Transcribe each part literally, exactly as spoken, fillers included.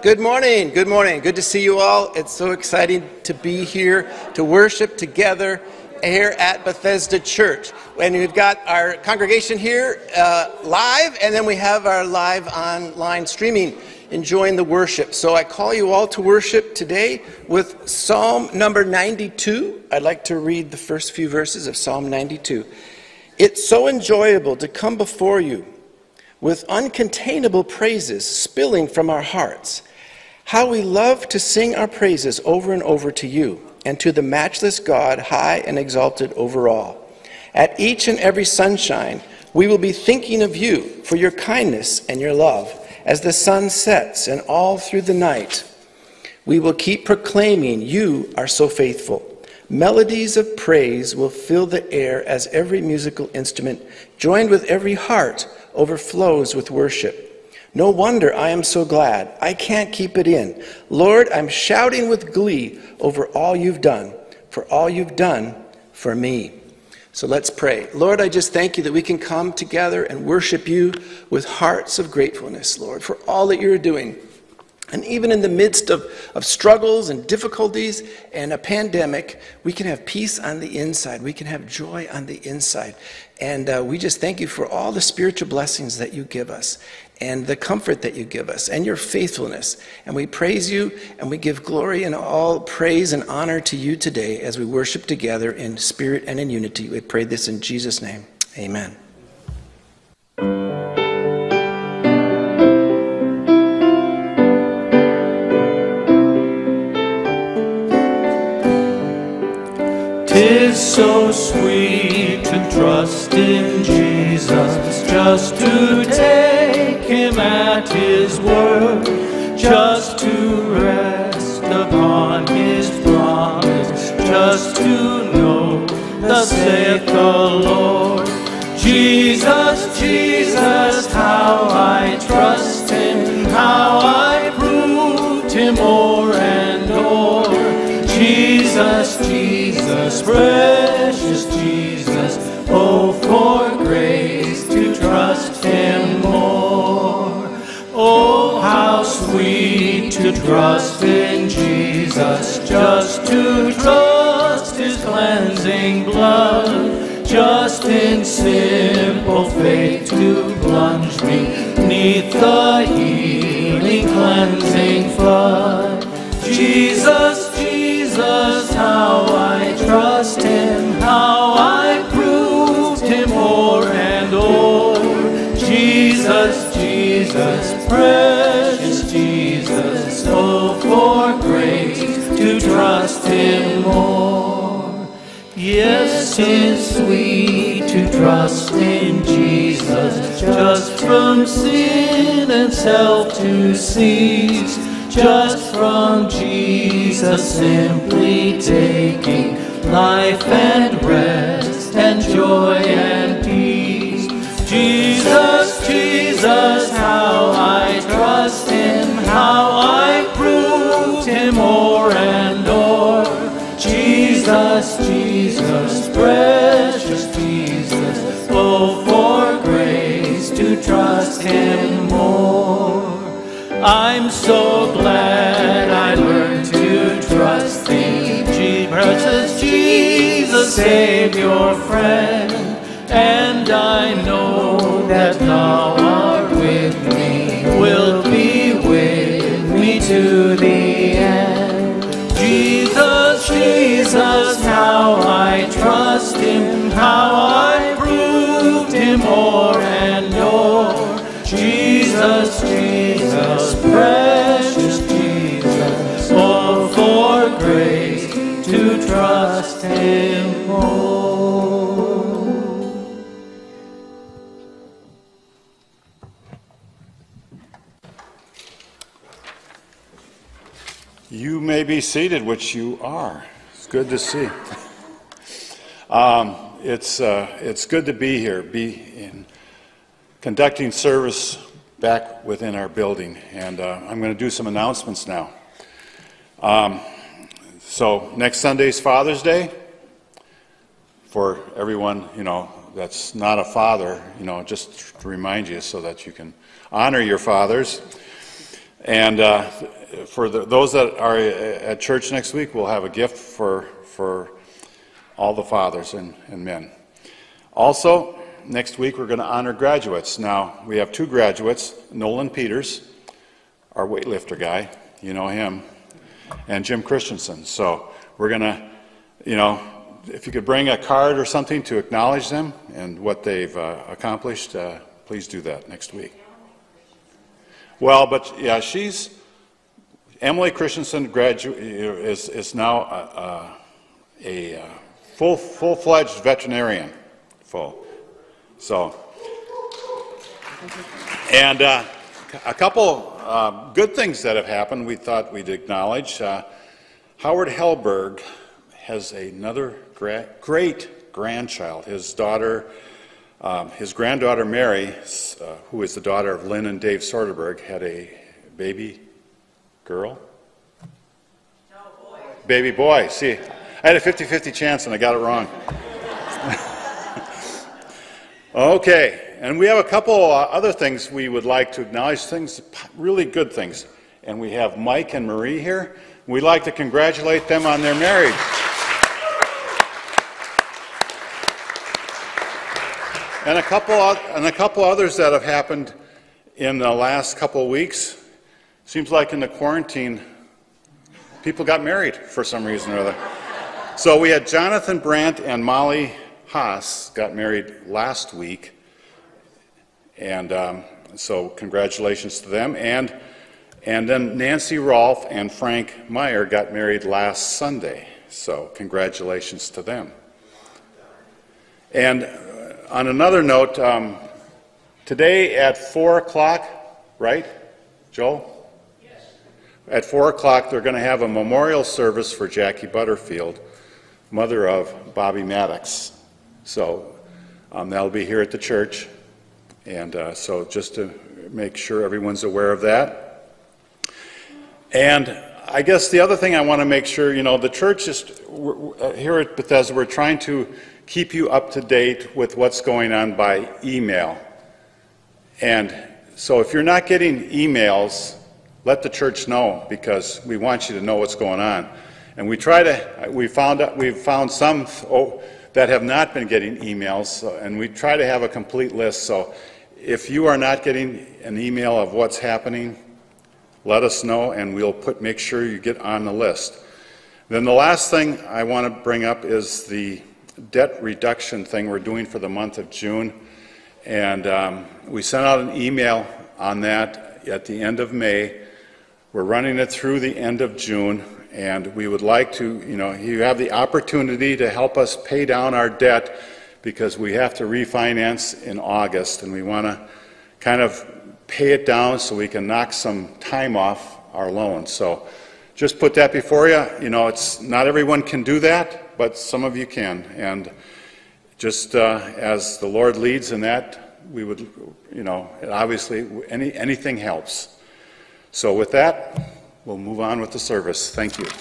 Good morning. Good morning. Good to see you all. It's so exciting to be here to worship together here at Bethesda Church. And we've got our congregation here uh, live, and then we have our live online streaming enjoying the worship. So I call you all to worship today with Psalm number ninety-two. I'd like to read the first few verses of Psalm ninety-two. It's so enjoyable to come before you with uncontainable praises spilling from our hearts. How we love to sing our praises over and over to you and to the matchless God, high and exalted over all. At each and every sunshine, we will be thinking of you for your kindness and your love as the sun sets and all through the night. We will keep proclaiming you are so faithful. Melodies of praise will fill the air as every musical instrument, joined with every heart, overflows with worship. No wonder I am so glad. I can't keep it in. Lord, I'm shouting with glee over all you've done, for all you've done for me. So let's pray. Lord, I just thank you that we can come together and worship you with hearts of gratefulness, Lord, for all that you're doing. And even in the midst of, of struggles and difficulties and a pandemic, we can have peace on the inside. We can have joy on the inside. And uh, we just thank you for all the spiritual blessings that you give us and the comfort that you give us and your faithfulness. And we praise you and we give glory and all praise and honor to you today as we worship together in spirit and in unity. We pray this in Jesus' name. Amen. Tis so sweet to trust in Jesus, just to take him at his word, just to rest upon his promise, just to know, thus saith the Lord. Jesus, Jesus, how I trust him, how I proved him o'er and o'er. Jesus, Jesus, precious Jesus, oh, for grace to trust him more. Oh, how sweet to trust in Jesus, just to trust his cleansing blood, just in simple faith to plunge me neath the healing cleansing flood. Jesus, Jesus, how I trust him, how I proved him o'er and o'er. Jesus, Jesus, precious Jesus, oh, for grace to trust him more. Yes, 'tis sweet to trust in Jesus, just from sin and self to cease, just from Jesus simply taking life and rest and joy and peace. Jesus, Jesus, how I trust him, how I proved him o'er and o'er. Jesus, Jesus, precious Jesus, oh, for grace to trust him more. I'm so glad I learned to trust thee, precious Jesus, Savior, friend. And I know that thou art with me, will be with me to the end. Jesus, Jesus, how I trust him, how I proved him o'er and o'er. Jesus, Jesus, precious Jesus, oh, for grace to trust him more. You may be seated, which you are. It's good to see. Um, it's uh, it's good to be here, be in conducting service back within our building, and uh, I'm going to do some announcements now. Um, so next Sunday's Father's Day. For everyone, you know, that's not a father, you know, just to remind you so that you can honor your fathers. And uh, for the, those that are at church next week, we'll have a gift for, for all the fathers and, and men. Also, next week we're going to honor graduates. Now, we have two graduates, Nolan Peters, our weightlifter guy, you know him, and Jim Christensen. So we're going to, you know, if you could bring a card or something to acknowledge them and what they've uh, accomplished, uh, please do that next week. Well, but yeah, she's, Emily Christensen gradu- is, is now a, a, a full, full-fledged veterinarian, full. So, and uh, a couple uh, good things that have happened we thought we'd acknowledge. Uh, Howard Hellberg has another gra- great grandchild. His daughter, um, his granddaughter Mary, uh, who is the daughter of Lynn and Dave Soderberg, had a baby girl? No, boy. Baby boy. See, I had a fifty fifty chance and I got it wrong. Okay, and we have a couple uh, other things we would like to acknowledge, things, really good things. And we have Mike and Marie here. We'd like to congratulate them on their marriage. And a couple, and a couple others that have happened in the last couple of weeks. Seems like in the quarantine, people got married for some reason or other. So we had Jonathan Brandt and Molly Haas got married last week, and um, so congratulations to them. And and then Nancy Rolfe and Frank Meyer got married last Sunday, so congratulations to them. And on another note, um, today at four o'clock, right, Joel? Yes. At four o'clock, they're going to have a memorial service for Jackie Butterfield, mother of Bobby Maddox. So um, that'll be here at the church, and uh, so just to make sure everyone's aware of that. And I guess the other thing I want to make sure, you know, the church is, here at Bethesda, we're trying to keep you up to date with what's going on by email. And so if you're not getting emails, let the church know, because we want you to know what's going on. And we try to, we found, we've found some oh, that have not been getting emails, and we try to have a complete list. So if you are not getting an email of what's happening, let us know, and we'll put make sure you get on the list. Then the last thing I want to bring up is the debt reduction thing we're doing for the month of June. And um, we sent out an email on that at the end of May. We're running it through the end of June. And we would like to, you know, you have the opportunity to help us pay down our debt, because we have to refinance in August, and we want to kind of pay it down so we can knock some time off our loan. So just put that before you. You know, it's not everyone can do that, but some of you can. And just uh, as the Lord leads in that, we would, you know, obviously any anything helps. So with that, we'll move on with the service. Thank you.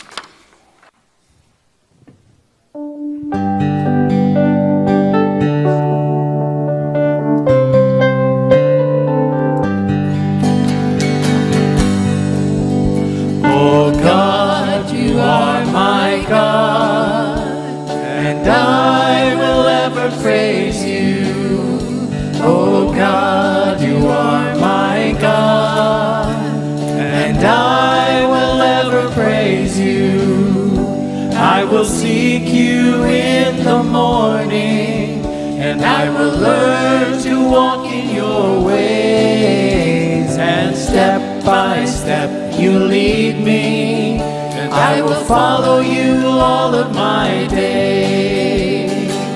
Oh God, you are my God, and I will ever praise you. Oh God, you are my God, and I will ever praise you. I will seek you in the morning, and I will learn to walk in your ways. And step by step you lead me, and I will follow you all of my days.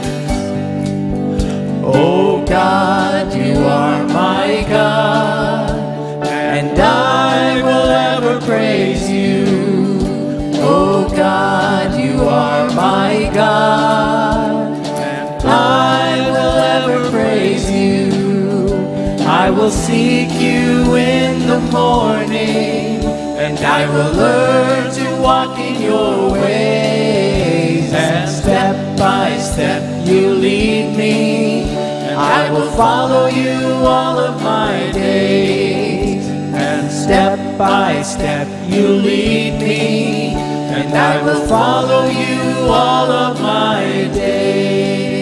Oh God, you are my God, and I will ever praise you. Oh God, you are my God, and I will ever praise you. I will seek you in the morning, and I will learn to walk in your ways. And step by step you lead me, and I will follow you all of my days. And step step by step you lead me, and I will follow you all of my days.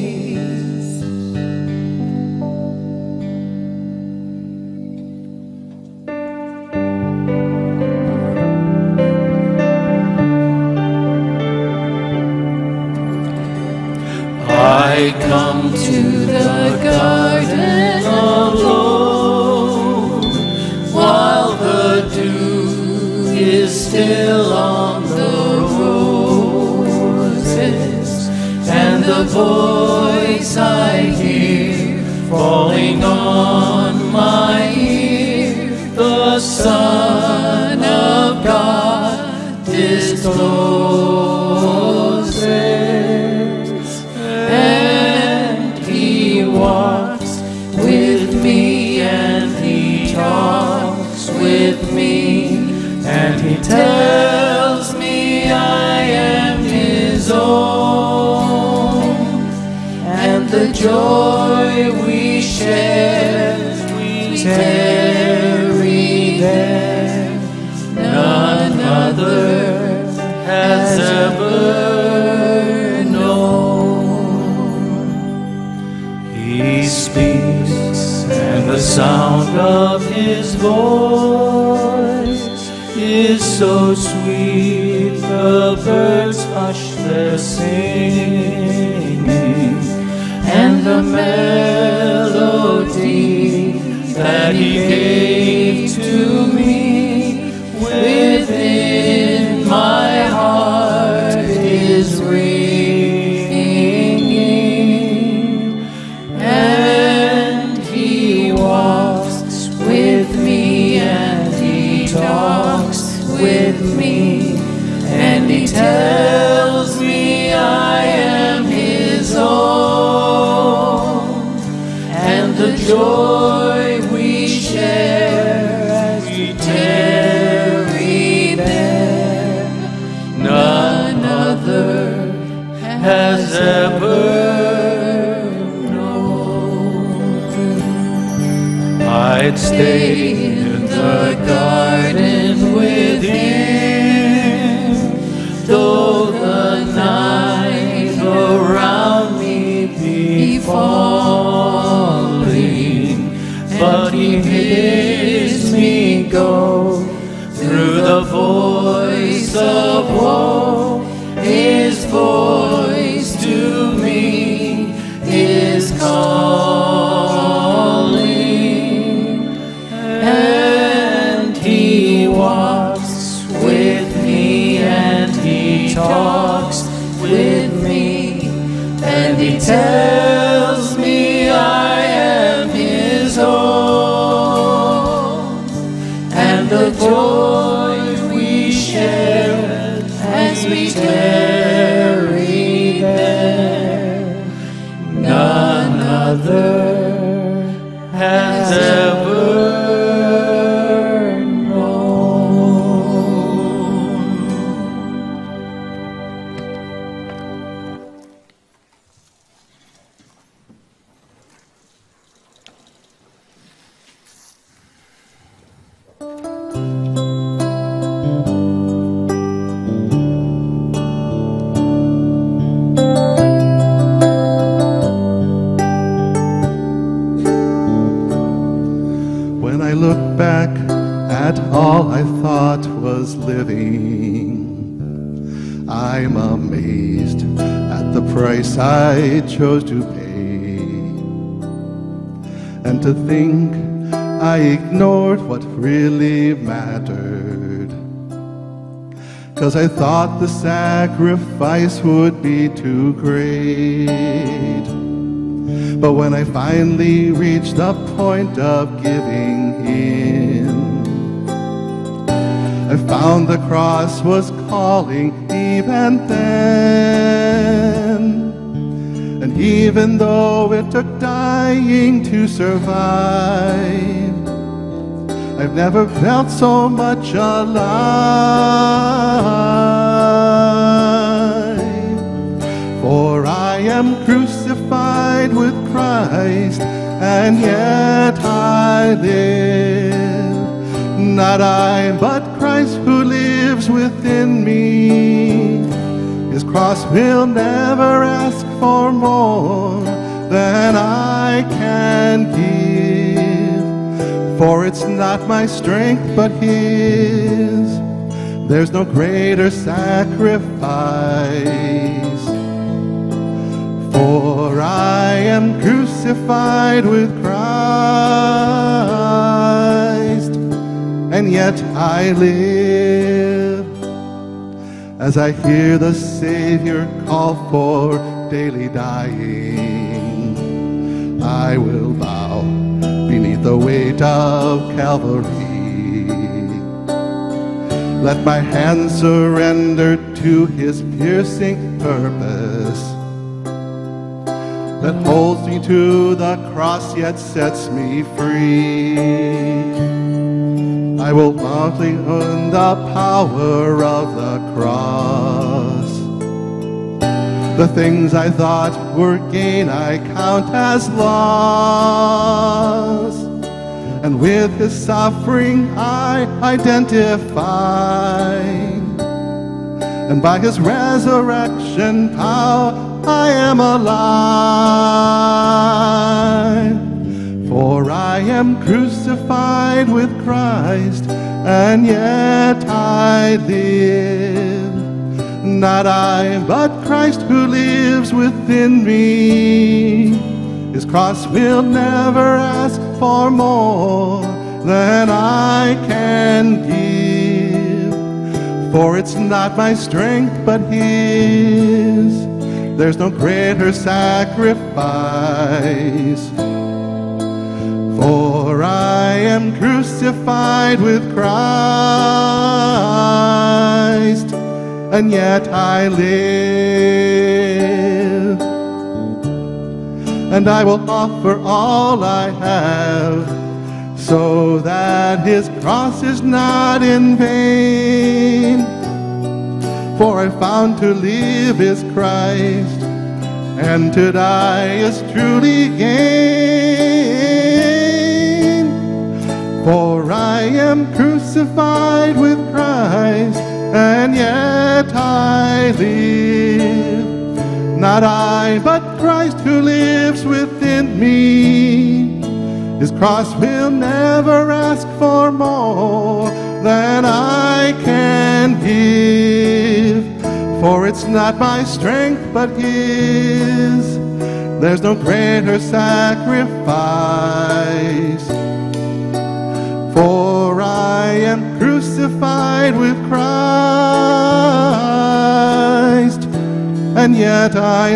I come to the garden alone, while the dew is still on the roses, and the voice I hear falling on my ear, the Son of God discloses, and He walks with me, and He talks with me, and He tells me I am His own, and the joy we share, we tarry there, none other has ever known. He speaks, and the sound of His voice is so sweet, the birds hush their singing, and the melody that He gave to me within my heart is ringing, and He walks with me, and He talks with me, and He tells me I am His own, and the joy we share as we tarry there, none other has ever known. I'd stay in the garden with Him, though the night around me be falling, but He bids me go through the voice of woe. His voice to me is calling, and He walks with me, and He talks with me, and He tells me I am His own, and the joy we share as we tarry there, none other has ever When I look back at all I thought was living, I'm amazed at the price I chose to pay. And to think I ignored what really mattered, 'cause I thought the sacrifice would be too great. But when I finally reached the point of giving in, I found the cross was calling even then. And even though it took dying to survive, I've never felt so much alive. For I am crucified with Christ, and yet I live. Not I, but Christ who lives within me. His cross will never ask for more than I can give. For it's not my strength, but His. There's no greater sacrifice. For I am crucified with Christ, and yet I live, as I hear the Savior call for daily dying. I will bow beneath the weight of Calvary. Let my hands surrender to His piercing purpose, that holds me to the cross yet sets me free. I will boldly own the power of the cross. The things I thought were gain I count as loss, and with His suffering I identify, and by His resurrection power I am alive. For I am crucified with Christ, and yet I live. Not I, but Christ who lives within me. His cross will never ask for more than I can give. For it's not my strength, but His. There's no greater sacrifice. For I am crucified with Christ, and yet I live. And I will offer all I have, so that His cross is not in vain. For I found to live is Christ, and to die is truly gain. For I am crucified with Christ, and yet I live. Not I, but Christ who lives within me. His cross will never ask for more than I can give. For it's not my strength, but His. There's no greater sacrifice. For I am crucified with Christ, and yet I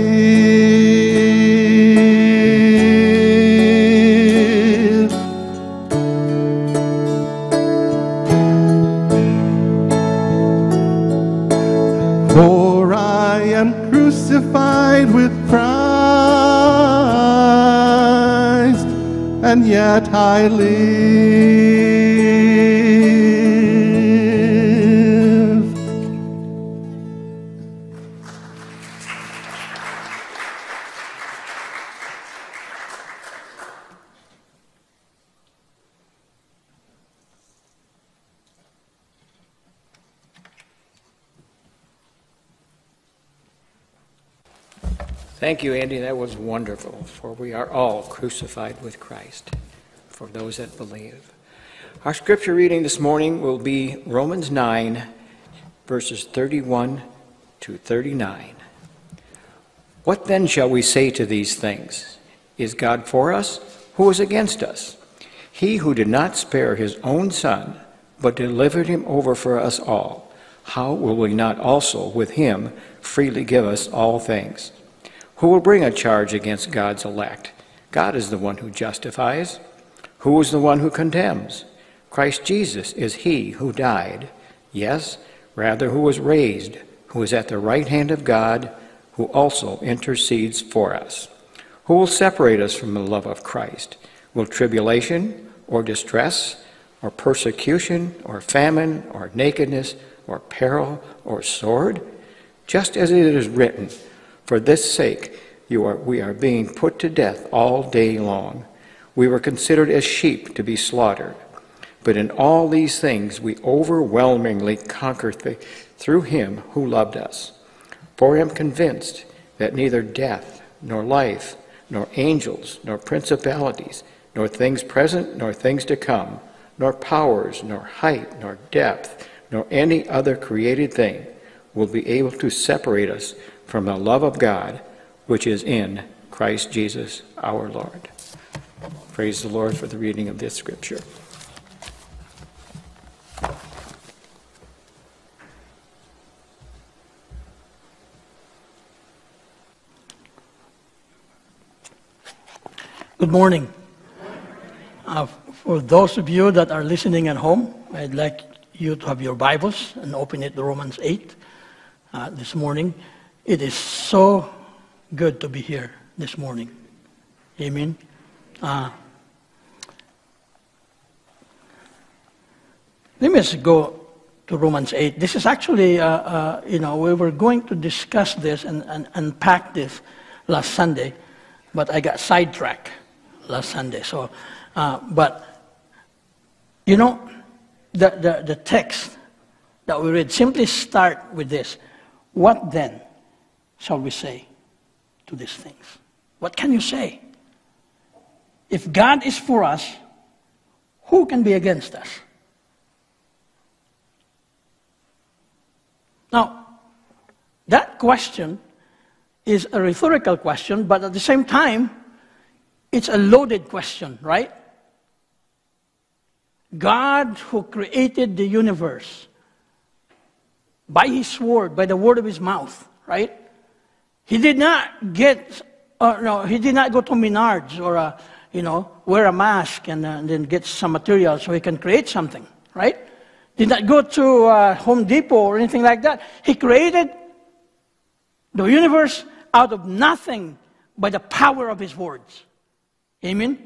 live. For I am crucified with Christ, and yet I live. Thank you, Andy. That was wonderful. For we are all crucified with Christ, for those that believe. Our scripture reading this morning will be Romans nine, verses thirty-one to thirty-nine. What then shall we say to these things? Is God for us? Who is against us? He who did not spare His own Son, but delivered Him over for us all, how will He not also with Him freely give us all things? Who will bring a charge against God's elect? God is the one who justifies. Who is the one who condemns? Christ Jesus is He who died, yes, rather who was raised, who is at the right hand of God, who also intercedes for us. Who will separate us from the love of Christ? Will tribulation, or distress, or persecution, or famine, or nakedness, or peril, or sword? Just as it is written, for this sake you are, we are being put to death all day long. We were considered as sheep to be slaughtered. But in all these things we overwhelmingly conquer th- through him who loved us. For I am convinced that neither death, nor life, nor angels, nor principalities, nor things present, nor things to come, nor powers, nor height, nor depth, nor any other created thing will be able to separate us from the love of God, which is in Christ Jesus our Lord. Praise the Lord for the reading of this scripture. Good morning. Uh, for those of you that are listening at home, I'd like you to have your Bibles and open it to Romans eight uh, this morning. It is so good to be here this morning. Amen. Uh, let me just go to Romans eight. This is actually, uh, uh, you know, we were going to discuss this and, and unpack this last Sunday, but I got sidetracked last Sunday. So, uh, but, you know, the, the, the text that we read simply start with this. What then shall we say to these things? What can you say? If God is for us, who can be against us? Now, that question is a rhetorical question, but at the same time, it's a loaded question, right? God who created the universe by his word, by the word of his mouth, right? He did not get, uh, no, he did not go to Menards or, uh, you know, wear a mask and, uh, and then get some material so he can create something, right? Did not go to uh, Home Depot or anything like that. He created the universe out of nothing by the power of his words. Amen?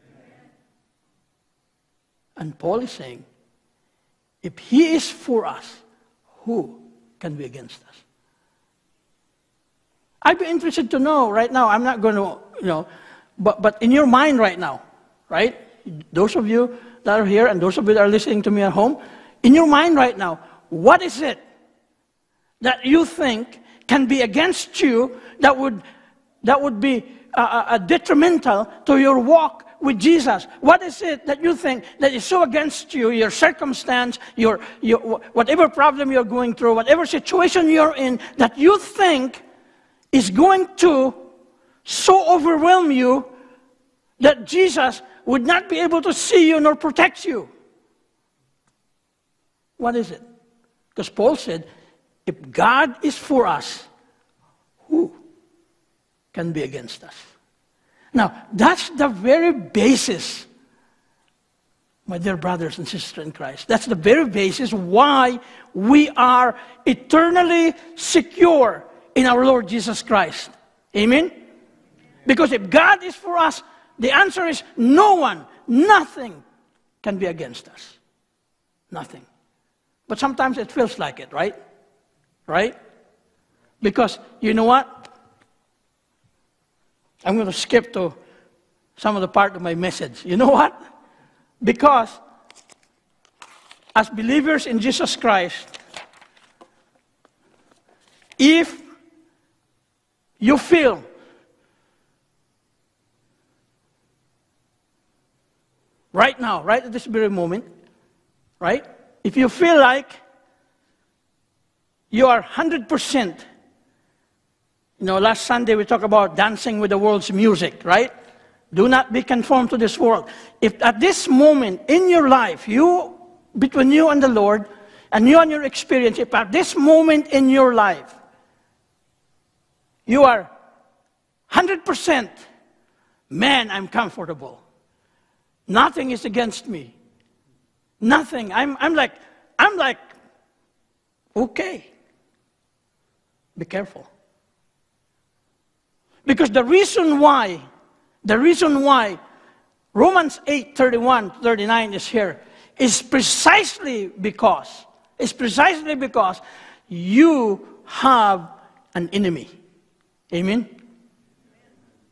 And Paul is saying, if he is for us, who can be against us? I'd be interested to know right now. I'm not going to, you know, but, but in your mind right now, right? Those of you that are here and those of you that are listening to me at home, in your mind right now, what is it that you think can be against you that would, that would be uh, uh, detrimental to your walk with Jesus? What is it that you think that is so against you, your circumstance, your, your whatever problem you're going through, whatever situation you're in, that you think is going to so overwhelm you that Jesus would not be able to see you nor protect you? What is it? Because Paul said, if God is for us, who can be against us? Now, that's the very basis, my dear brothers and sisters in Christ. That's the very basis why we are eternally secure in our Lord Jesus Christ. Amen? Because if God is for us, the answer is no one, nothing can be against us. Nothing. But sometimes it feels like it, right? Right? Because, you know what? I'm going to skip to some of the part of my message. You know what? Because as believers in Jesus Christ, if you feel right now, right at this very moment, right? If you feel like you are one hundred percent, you know, last Sunday we talked about dancing with the world's music, right? Do not be conformed to this world. If at this moment in your life, you, between you and the Lord, and you and your experience, if at this moment in your life, you are one hundred percent, man, I'm comfortable. Nothing is against me. Nothing. I'm, I'm like, I'm like, okay. Be careful. Because the reason why, the reason why Romans eight, thirty-one, thirty-nine is here is precisely because, is precisely because you have an enemy. Amen?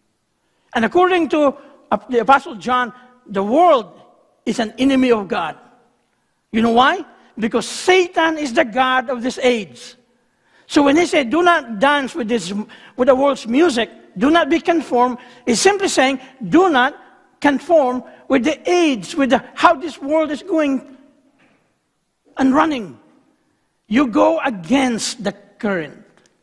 And according to the Apostle John, the world is an enemy of God. You know why? Because Satan is the god of this age. So when he said, do not dance with, this, with the world's music, do not be conformed, he's simply saying, do not conform with the age, with the, how this world is going and running. You go against the current.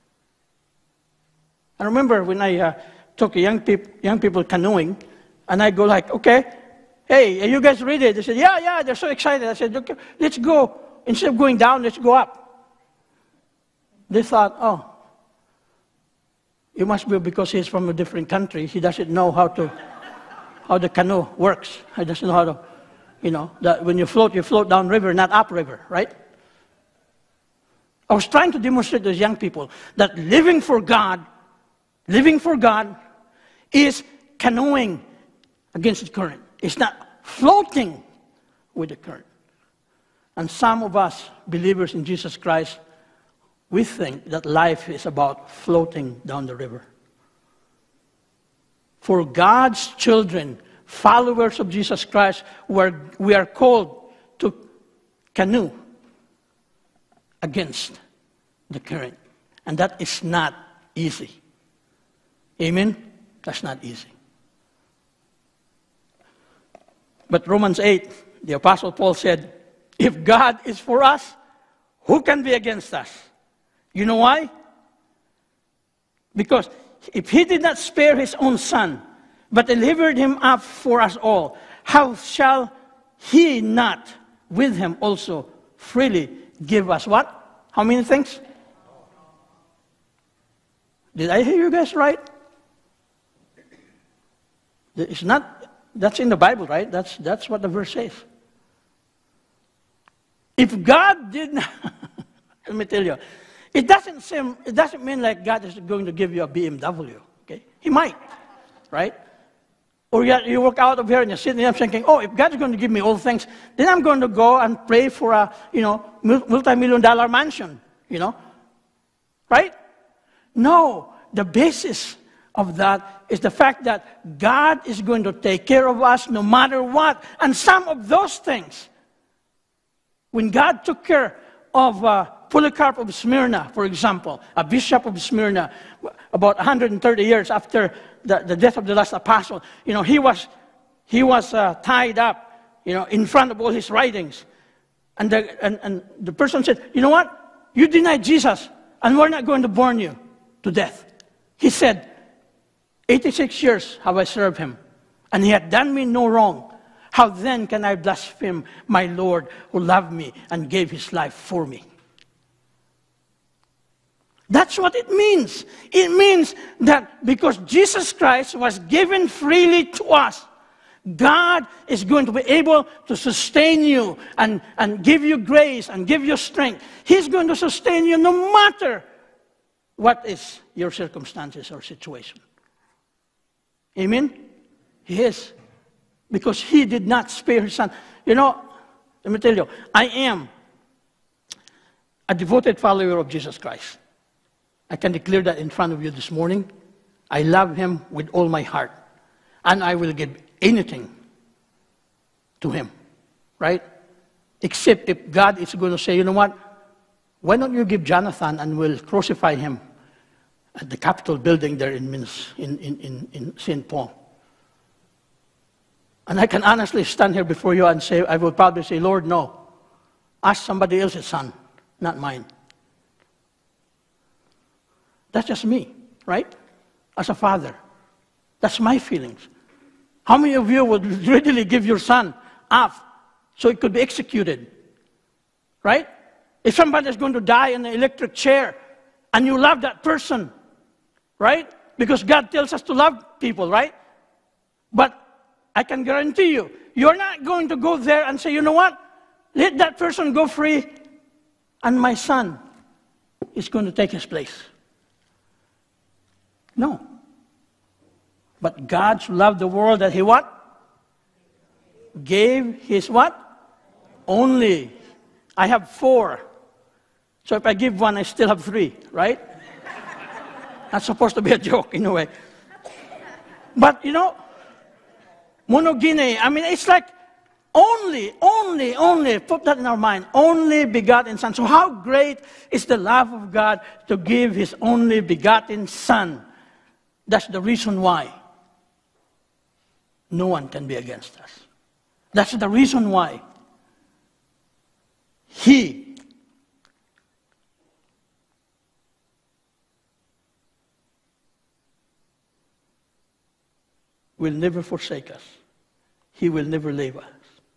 I remember when I uh, took young, peop young people canoeing, and I go like, okay, hey, are you guys ready? They said, yeah, yeah, they're so excited. I said, okay, let's go. Instead of going down, let's go up. They thought, oh, it must be because he's from a different country. He doesn't know how to, how the canoe works. He doesn't know how to, you know, that when you float, you float down river, not up river, right? I was trying to demonstrate to those young people that living for God, living for God is canoeing against the current. It's not floating with the current. And some of us, believers in Jesus Christ, we think that life is about floating down the river. For God's children, followers of Jesus Christ, we are called to canoe against the current. And that is not easy. Amen? That's not easy. But Romans eight, the Apostle Paul said, if God is for us, who can be against us? You know why? Because if he did not spare his own son, but delivered him up for us all, how shall he not with him also freely give us what? How many things? Did I hear you guys right? It's not, that's in the Bible, right? That's, that's what the verse says. If God did not, let me tell you, it doesn't seem, it doesn't mean like God is going to give you a B M W, okay? He might, right? Or you, you walk out of here and you're sitting there thinking, oh, if God's going to give me all things, then I'm going to go and pray for a, you know, multi-million dollar mansion, you know? Right? No, the basis of that is the fact that God is going to take care of us no matter what. And some of those things, when God took care of uh, Polycarp of Smyrna, for example, a bishop of Smyrna, about one hundred thirty years after the, the death of the last apostle, you know, he was, he was uh, tied up, you know, in front of all his writings. And the, and, and the person said, you know what? You denied Jesus, and we're not going to burn you to death. He said, eighty-six years have I served him, and he had done me no wrong. How then can I blaspheme my Lord who loved me and gave his life for me? That's what it means. It means that because Jesus Christ was given freely to us, God is going to be able to sustain you and, and give you grace and give you strength. He's going to sustain you no matter what is your circumstances or situation. Amen? He is. Because he did not spare his son. You know, let me tell you, I am a devoted follower of Jesus Christ. I can declare that in front of you this morning. I love him with all my heart. And I will give anything to him. Right? Except if God is going to say, you know what? Why don't you give Jonathan and we'll crucify him at the Capitol building there in, in, in, in, in Saint Paul. And I can honestly stand here before you and say, I will probably say, Lord, no. Ask somebody else's son, not mine. That's just me, right? As a father. That's my feelings. How many of you would readily give your son up so it could be executed? Right? If somebody is going to die in an electric chair and you love that person, right? Because God tells us to love people, right? But I can guarantee you, you're not going to go there and say, you know what? Let that person go free and my son is going to take his place. No. But God loved the world that he what? Gave his what? Only. I have four. So if I give one, I still have three, right? That's supposed to be a joke in a way. But, you know, monogamy, I mean, it's like Only, only, only, put that in our mind, only begotten Son. So how great is the love of God to give His only begotten Son? That's the reason why no one can be against us. That's the reason why He will never forsake us. He will never leave us.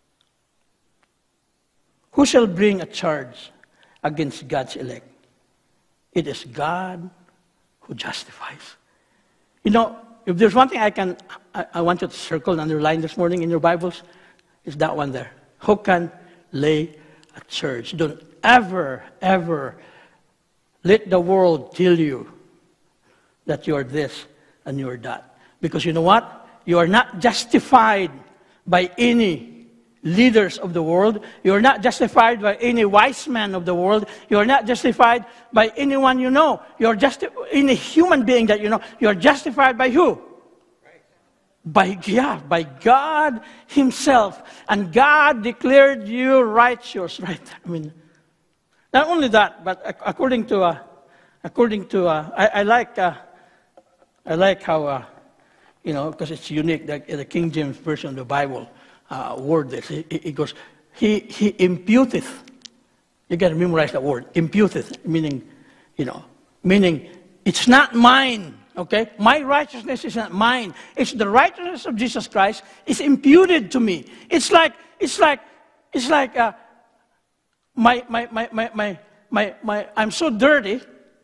Who shall bring a charge against God's elect? It is God who justifies. You know, if there's one thing I can, I, I want you to circle and underline this morning in your Bibles, is that one there. Who can lay a charge? Don't ever, ever let the world tell you that you are this and you are that. Because you know what? You are not justified by any leaders of the world. You are not justified by any wise man of the world. You are not justified by anyone you know. You are just any human being that you know. You are justified by who? Right. By yeah, by God Himself. And God declared you righteous. Right? I mean, not only that, but according to uh, according to uh, I, I like uh, I like how uh, you know, because it's unique. The, the King James version of the Bible. Uh, word this. He, he goes, he, he imputeth. You got to memorize that word. Imputeth, meaning, you know, meaning it's not mine, okay? My righteousness is not mine. It's the righteousness of Jesus Christ. It's imputed to me. It's like, it's like, it's like uh, my, my, my, my, my, my, my, I'm so dirty.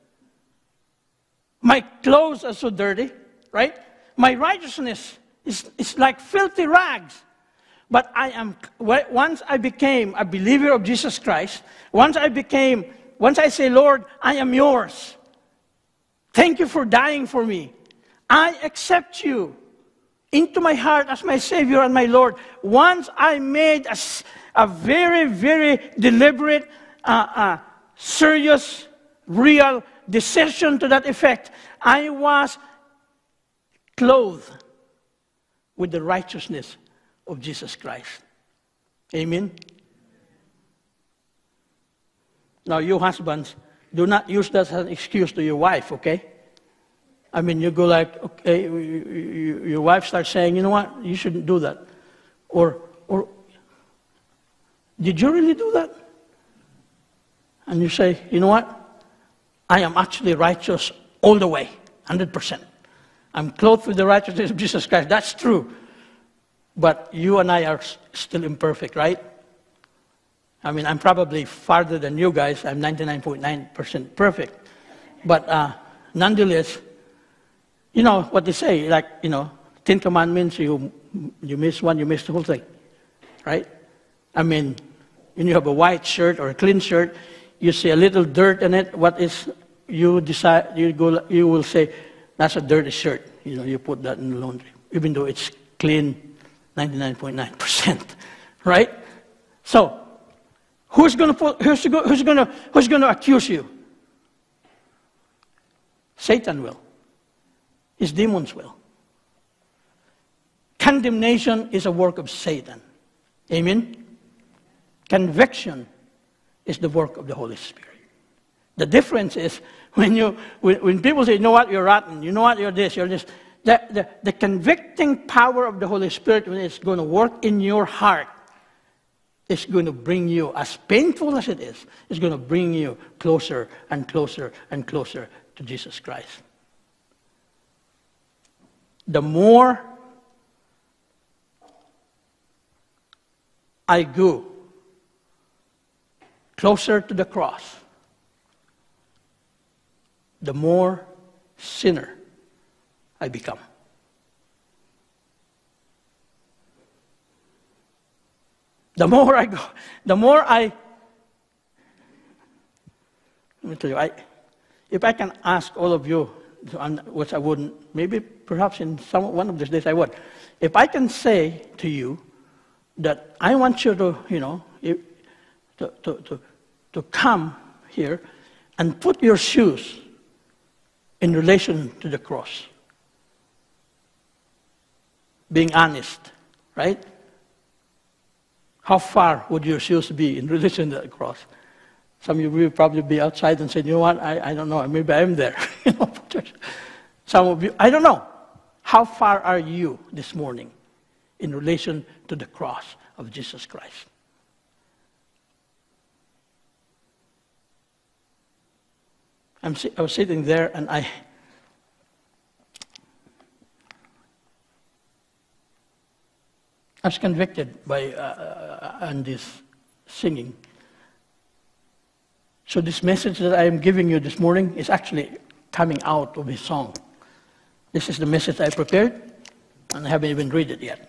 My clothes are so dirty, right? My righteousness is, is like filthy rags. But I am, once I became a believer of Jesus Christ, once I became, once I say, Lord, I am yours. Thank you for dying for me. I accept you into my heart as my Savior and my Lord. Once I made a, a very, very deliberate, uh, uh, serious, real decision to that effect, I was clothed with the righteousness of Jesus Christ. Amen? Now, you husbands, do not use that as an excuse to your wife, okay? I mean, you go like, okay, you, you, your wife starts saying, you know what, you shouldn't do that. Or, or, did you really do that? And you say, you know what, I am actually righteous all the way, one hundred percent. I'm clothed with the righteousness of Jesus Christ. That's true. But you and I are still imperfect, right? I mean, I'm probably farther than you guys. I'm ninety-nine point nine percent perfect. But uh, nonetheless, you know what they say, like, you know, Ten Commandments, you, you miss one, you miss the whole thing, right? I mean, when you have a white shirt or a clean shirt, you see a little dirt in it, what is, you decide, you, go, you will say, that's a dirty shirt. You know, you put that in the laundry, even though it's clean, ninety-nine point nine percent, right? So, who's going to who's going who's going to who's going to accuse you? Satan will. His demons will. Condemnation is a work of Satan. Amen. Conviction is the work of the Holy Spirit. The difference is when you when, when people say, you know what, you're rotten, you know what, you're this, you're this. The, the, the convicting power of the Holy Spirit, when it's going to work in your heart, is going to bring you, as painful as it is, it's going to bring you closer and closer and closer to Jesus Christ. The more I go closer to the cross, the more sinner I become. The more I go, the more I, let me tell you, I, if I can ask all of you, which I wouldn't, maybe perhaps in some, one of these days I would, if I can say to you that I want you to, you know, to, to, to, to come here and put your shoes in relation to the cross. Being honest, right? How far would your shoes be in relation to the cross? Some of you will probably be outside and say, you know what, I, I don't know, maybe I'm there. You know, some of you, I don't know. How far are you this morning in relation to the cross of Jesus Christ? I'm, I was sitting there and I, I was convicted by uh, Andy's singing. So this message that I am giving you this morning is actually coming out of his song. This is the message I prepared, and I haven't even read it yet.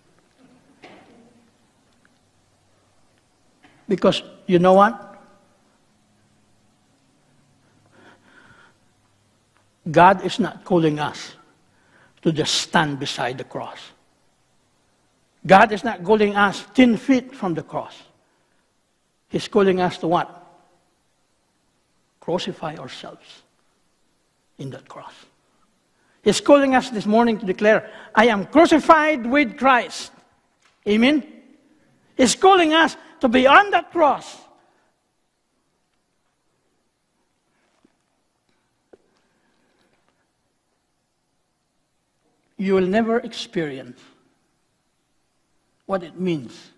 Because you know what? God is not calling us to just stand beside the cross. God is not calling us ten feet from the cross. He's calling us to what? Crucify ourselves in that cross. He's calling us this morning to declare, I am crucified with Christ. Amen? He's calling us to be on that cross. You will never experience what it means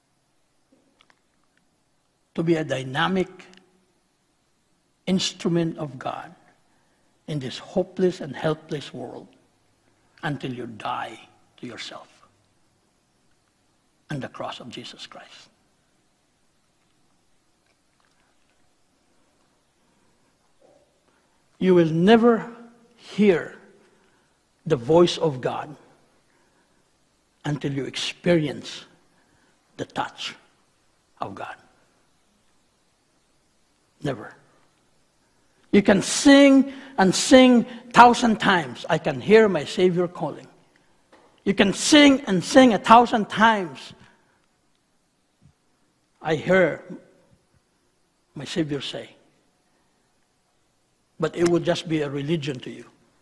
to be a dynamic instrument of God in this hopeless and helpless world until you die to yourself on the cross of Jesus Christ. You will never hear the voice of God until you experience the touch of God. Never. You can sing and sing thousand times, I can hear my Savior calling. You can sing and sing a thousand times, I hear my Savior say. But it would just be a religion to you.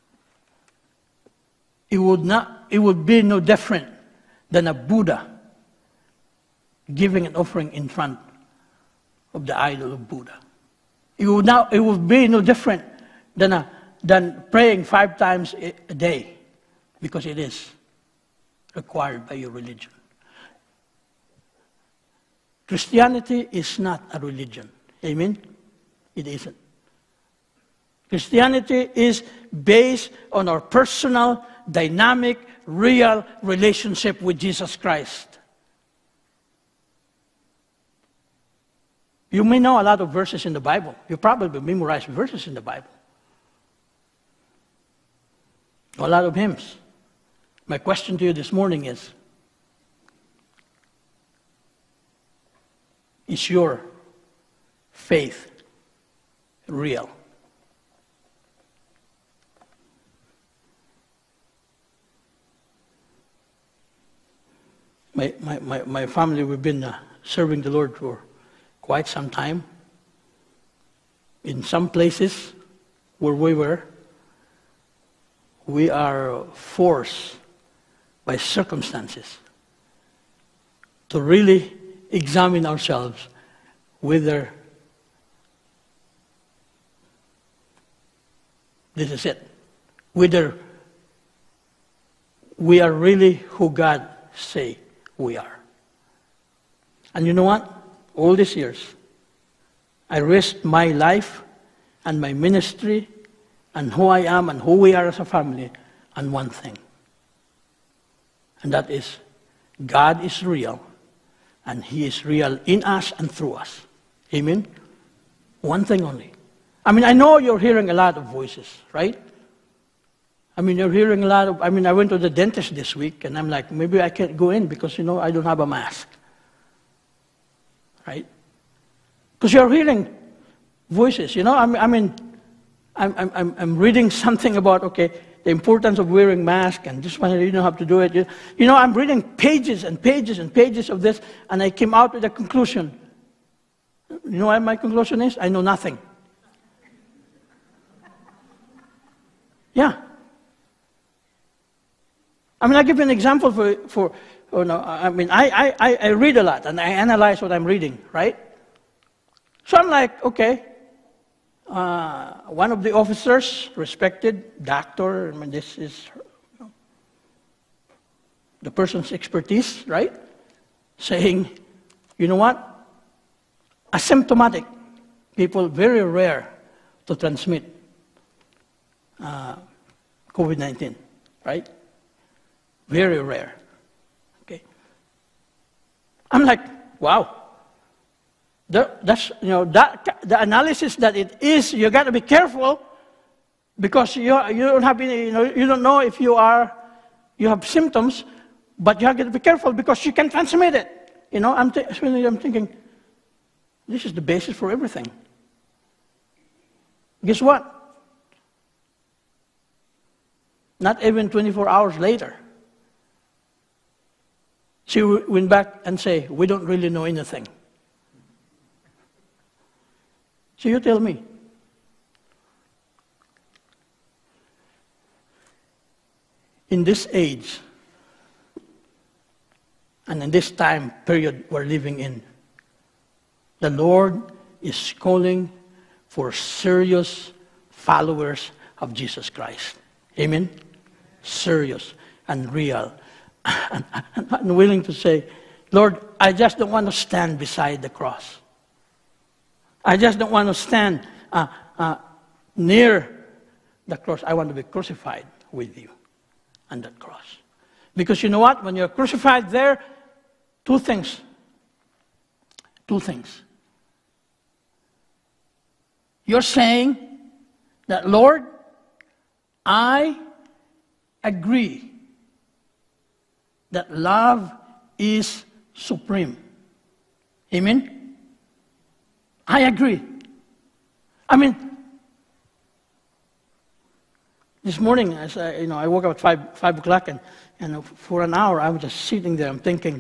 It would not, it would be no different than a Buddha giving an offering in front of the idol of Buddha. It would, now, it would be no different than, a, than praying five times a day, because it is required by your religion. Christianity is not a religion. Amen? It isn't. Christianity is based on our personal, dynamic, real relationship with Jesus Christ. You may know a lot of verses in the Bible. You probably memorize verses in the Bible. A lot of hymns. My question to you this morning is, is your faith real? My, my, my, my family, we've been uh, serving the Lord for quite some time. In some places where we were, we are forced by circumstances to really examine ourselves whether this is it, whether we are really who God say we are. And you know what? All these years, I risked my life and my ministry and who I am and who we are as a family on one thing. And that is, God is real, and He is real in us and through us. Amen? One thing only. I mean, I know you're hearing a lot of voices, right? I mean, you're hearing a lot of, I mean, I went to the dentist this week, and I'm like, maybe I can't go in because, you know, I don't have a mask. Right? Because you're hearing voices, you know, I mean, I mean I'm, I'm, I'm reading something about, okay, the importance of wearing masks, and just when you don't have to do it. You, you know, I'm reading pages and pages and pages of this, and I came out with a conclusion. You know what my conclusion is? I know nothing. Yeah. I mean, I'll give you an example for, for oh no, I mean, I, I, I read a lot and I analyze what I'm reading, right? So I'm like, okay, uh, one of the officers, respected doctor, I mean, this is you know, the person's expertise, right? Saying, you know what? Asymptomatic people, very rare to transmit uh, COVID nineteen, right? Very rare. Okay. I'm like, wow. The, that's, you know, that, the analysis that it is, you got to be careful because you, you don't have any, you know, you don't know if you are, you have symptoms, but you have to be careful because you can transmit it. You know, I'm, th I'm thinking, this is the basis for everything. Guess what? Not even twenty-four hours later, she went back and said, we don't really know anything. So you tell me. In this age, and in this time period we're living in, the Lord is calling for serious followers of Jesus Christ. Amen? Serious and real. And I'm willing to say, Lord, I just don't want to stand beside the cross. I just don't want to stand uh, uh, near the cross. I want to be crucified with you on that cross. Because you know what? When you're crucified there, two things. Two things. You're saying that, Lord, I agree that love is supreme. Amen? I agree. I mean, this morning, as I, you know, I woke up at five, five o'clock, and, and for an hour I was just sitting there. I'm thinking,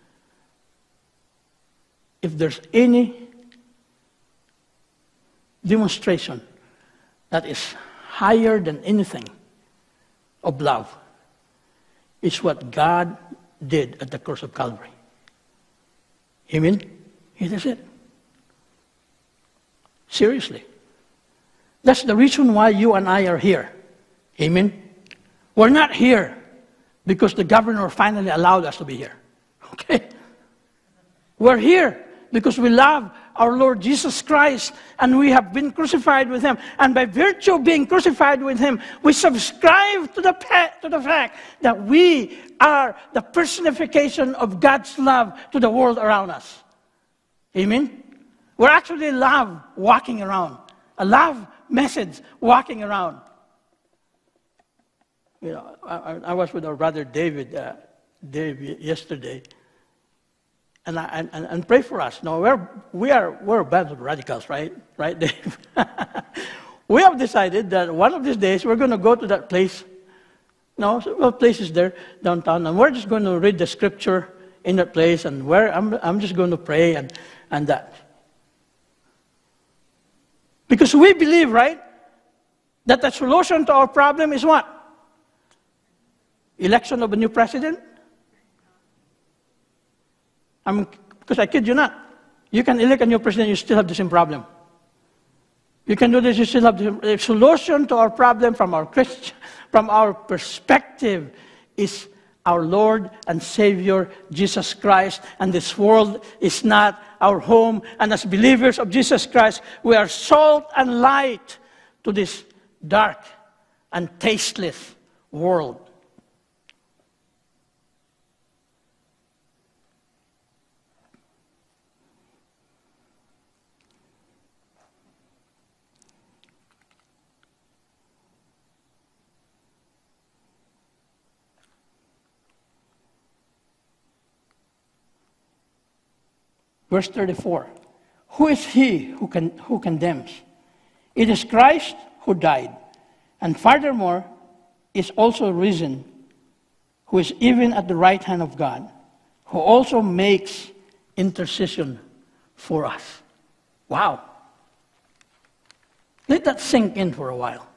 if there's any demonstration that is higher than anything of love, it's what God did at the cross of Calvary. Amen? It is it. Seriously. That's the reason why you and I are here. Amen? We're not here because the governor finally allowed us to be here. Okay? We're here because we love our Lord Jesus Christ and we have been crucified with Him. And by virtue of being crucified with Him, we subscribe to the, to the fact that we are the personification of God's love to the world around us. Amen? We're actually love walking around. A love message walking around. You know, I, I was with our brother David, uh, Dave yesterday, and, I, and, and pray for us. No, we're, we are, we're a bunch of radicals, right? Right, Dave? We have decided that one of these days we're going to go to that place. No, several places there downtown, and we're just going to read the scripture in that place, and where I'm, I'm just going to pray and, and that. Because we believe, right, that the solution to our problem is what? Election of a new president? I mean, because I kid you not. You can elect a new president, you still have the same problem. You can do this, you still have the, the solution to our problem from our Christian, from our perspective is our Lord and Savior, Jesus Christ, and this world is not our home. And as believers of Jesus Christ, we are salt and light to this dark and tasteless world. Verse thirty-four, who is he who, can, who condemns? It is Christ who died, and furthermore is also risen, who is even at the right hand of God, who also makes intercession for us. Wow. Let that sink in for a while.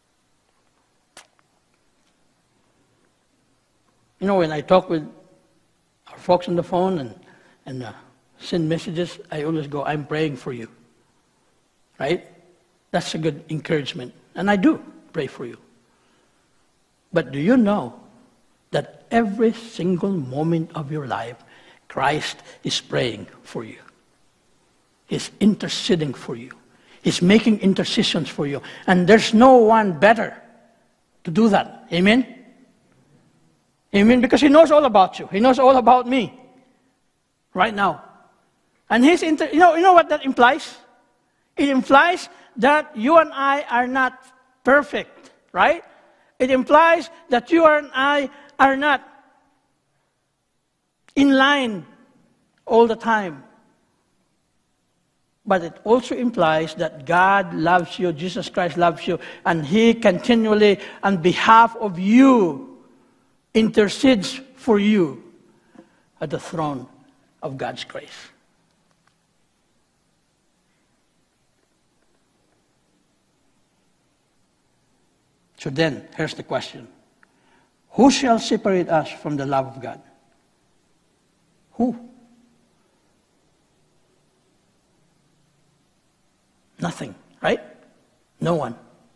You know, when I talk with folks on the phone and, and uh, send messages, I always go, I'm praying for you. Right? That's a good encouragement. And I do pray for you. But do you know that every single moment of your life, Christ is praying for you? He's interceding for you. He's making intercessions for you. And there's no one better to do that. Amen? Amen? Because He knows all about you. He knows all about me right now. And He's inter- you know, you know what that implies? It implies that you and I are not perfect, right? It implies that you and I are not in line all the time. But it also implies that God loves you, Jesus Christ loves you, and He continually, on behalf of you, intercedes for you at the throne of God's grace. So then, here's the question. Who shall separate us from the love of God? Who? Nothing, right? No one.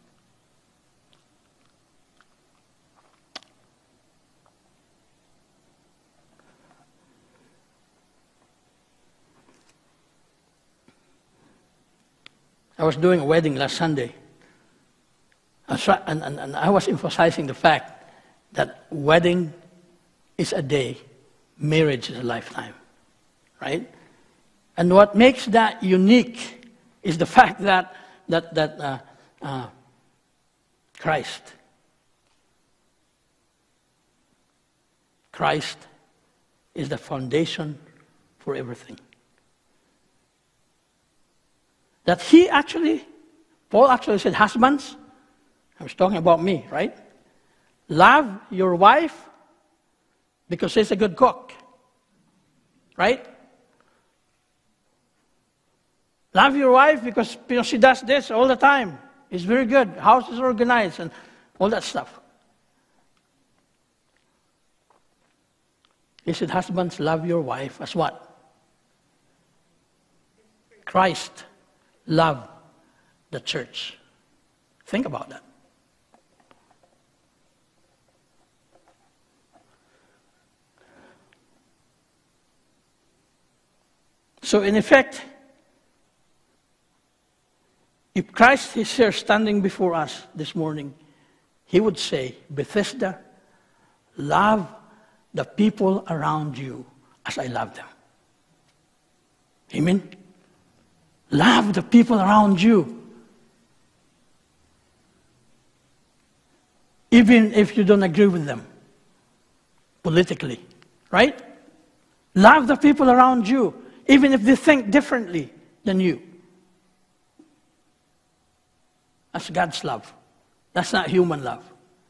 I was doing a wedding last Sunday. And, and, and I was emphasizing the fact that wedding is a day, marriage is a lifetime, right? And what makes that unique is the fact that that that uh, uh, Christ, Christ is the foundation for everything. That He actually, Paul actually said, husbands, I was talking about me, right? Love your wife because she's a good cook, right? Love your wife because you know, she does this all the time. It's very good. House is organized and all that stuff. He said, husbands, love your wife as what? Christ loved the church. Think about that. So in effect, if Christ is here standing before us this morning, He would say, Bethesda, love the people around you as I love them. Amen? Love the people around you. Even if you don't agree with them politically, right? Love the people around you, even if they think differently than you. That's God's love. That's not human love.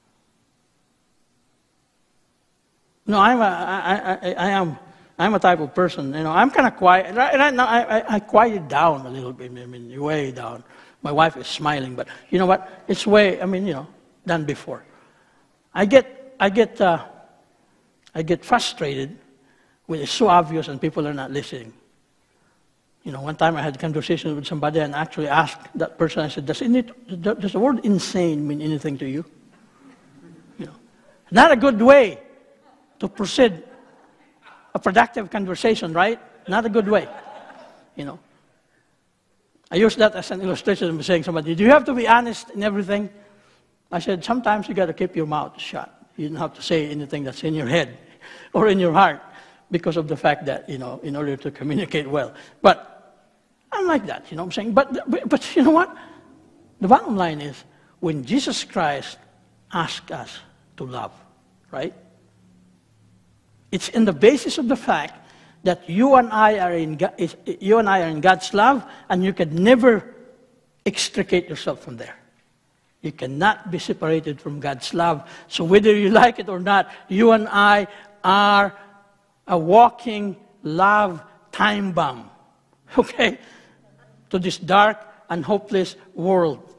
No, I'm a, I, I, I am, I'm a type of person, you know, I'm kind of quiet. Right, right now, I, I, I quieted down a little bit, I mean, way down. My wife is smiling, but you know what? It's way, I mean, you know, than before. I get, I get, uh, I get frustrated when it's so obvious and people are not listening. You know, one time I had a conversation with somebody and actually asked that person, I said, does, it, does the word insane mean anything to you? You know, not a good way to proceed a productive conversation, right? Not a good way, you know. I use that as an illustration of saying to somebody, do you have to be honest in everything? I said, sometimes you got to keep your mouth shut. You don't have to say anything that's in your head or in your heart because of the fact that, you know, in order to communicate well. But I'm like that, you know what I'm saying? But, but, but you know what? The bottom line is, when Jesus Christ asked us to love, right? It's in the basis of the fact that you and I are in, God, you and I are in God's love, and you can never extricate yourself from there. You cannot be separated from God's love. So whether you like it or not, you and I are a walking love time bomb, okay, to this dark and hopeless world.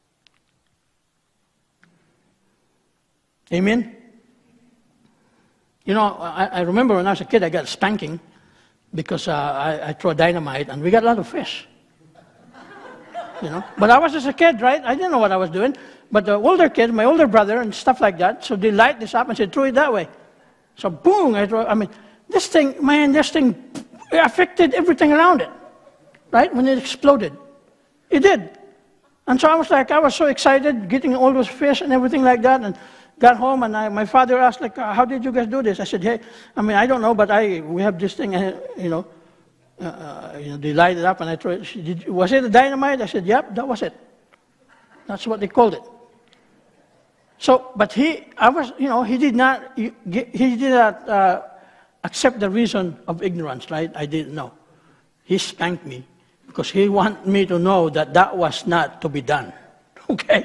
Amen? You know, I, I remember when I was a kid, I got a spanking because uh, I, I threw dynamite, and we got a lot of fish. You know, but I was just a kid, right? I didn't know what I was doing. But the older kid, my older brother, and stuff like that, so they light this up and said, throw it that way. So boom, I throw. I mean, this thing, man, this thing affected everything around it, right? When it exploded, it did. And so I was like, I was so excited, getting all those fish and everything like that, and got home, and I, my father asked, like, how did you guys do this? I said, hey, I mean, I don't know, but I we have this thing, uh, you know, uh, you know, they light it up, and I throw it. She did, was it a dynamite? I said, yep, that was it. That's what they called it. So, but he, I was, you know, he did not, he, he did not uh, accept the reason of ignorance, right? I didn't know. He spanked me because he wanted me to know that that was not to be done, okay?